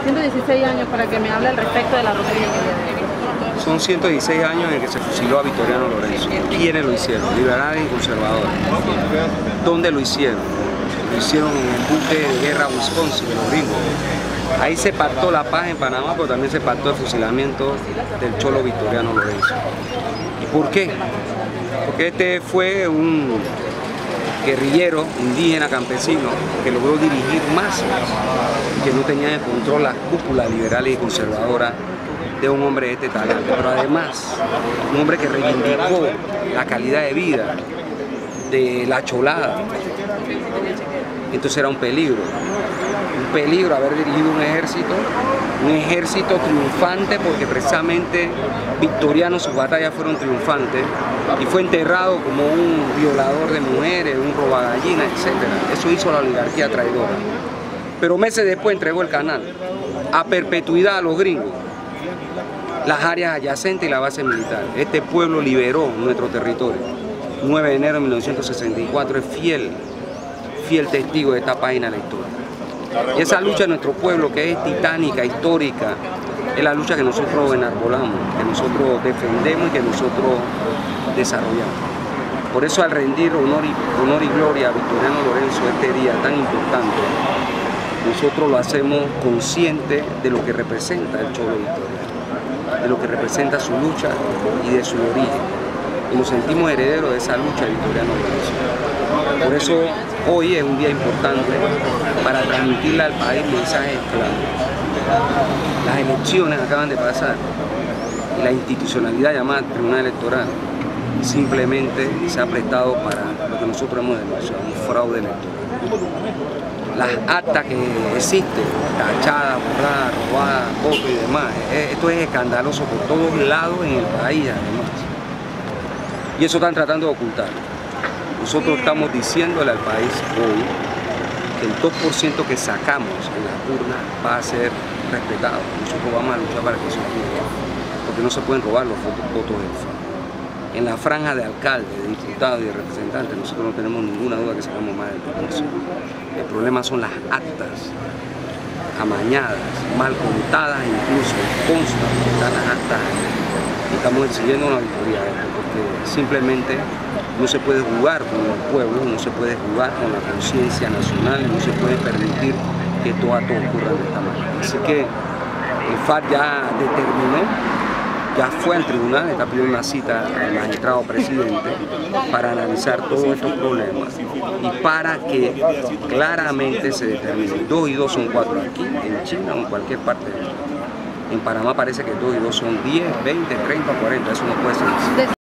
116 años para que me hable al respecto de la romería. Son 116 años en que se fusiló a Victoriano Lorenzo. ¿Quiénes lo hicieron? Liberales y conservadores. ¿Dónde lo hicieron? Lo hicieron en el buque de guerra Wisconsin, de los gringos. Ahí se pactó la paz en Panamá, pero también se pactó el fusilamiento del cholo Victoriano Lorenzo. ¿Y por qué? Porque este fue un guerrillero indígena campesino que logró dirigir masas y que no tenía en control las cúpulas liberales y conservadoras de un hombre de este talante, pero además un hombre que reivindicó la calidad de vida de la cholada. Entonces era un peligro haber dirigido un ejército triunfante, porque precisamente Victoriano, sus batallas fueron triunfantes, y fue enterrado como un violador de mujeres, un robagallinas, etc. Eso hizo la oligarquía traidora. Pero meses después entregó el canal a perpetuidad a los gringos, las áreas adyacentes y la base militar. Este pueblo liberó nuestro territorio. 9 de enero de 1964 es fiel testigo de esta página de la historia. Y esa lucha de nuestro pueblo, que es titánica, histórica, es la lucha que nosotros enarbolamos, que nosotros defendemos y que nosotros desarrollamos. Por eso, al rendir honor y gloria a Victoriano Lorenzo este día tan importante, nosotros lo hacemos consciente de lo que representa el cholo Victoriano, de lo que representa su lucha y de su origen. Y nos sentimos herederos de esa lucha de Victoriano Lorenzo. Por eso hoy es un día importante para transmitirle al país mensajes claros. Las elecciones acaban de pasar y la institucionalidad llamada Tribunal Electoral simplemente se ha prestado para lo que nosotros hemos denunciado, un fraude electoral. Las actas que existen, tachadas, borradas, robadas, votos y demás, esto es escandaloso por todos lados en el país además. Y eso están tratando de ocultar. Nosotros estamos diciéndole al país hoy que el 2% que sacamos en las urnas va a ser respetado. Nosotros vamos a luchar para que eso ocurra, porque no se pueden robar los votos del FARC. En la franja de alcaldes, de diputados y de representantes, nosotros no tenemos ninguna duda que sacamos más del 2%. El problema son las actas amañadas, mal contadas, incluso constan que están las actas. Estamos exigiendo una auditoría de esto, porque simplemente no se puede jugar con el pueblo, no se puede jugar con la conciencia nacional, no se puede permitir que todo ocurra de esta manera. Así que el FARC ya determinó, ya fue al tribunal, está pidiendo una cita al magistrado presidente para analizar todos estos problemas y para que claramente se determine 2 y 2 son 4 aquí, en China o en cualquier parte del mundo. En Panamá parece que 2 y 2 son 10, 20, 30, 40, eso no puede ser así.